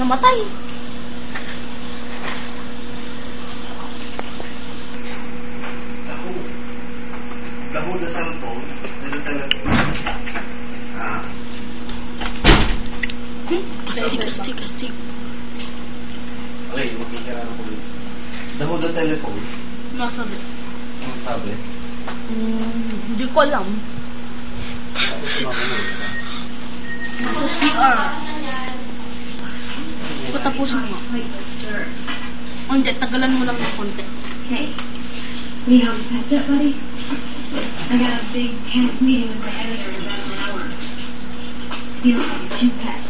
namatay. Lahu the cellphone, and the telephone. Astig. Okay, makikira na ko yun. Lahu the telephone. Masabi. Ang sabi? Hindi ko alam. Sa CR. Patapusin mo. Hindi, tagalan mo lang ng konti. Hey, need help with that, buddy? I got a big tense meeting with the editor in about an hour. You don't have two pets.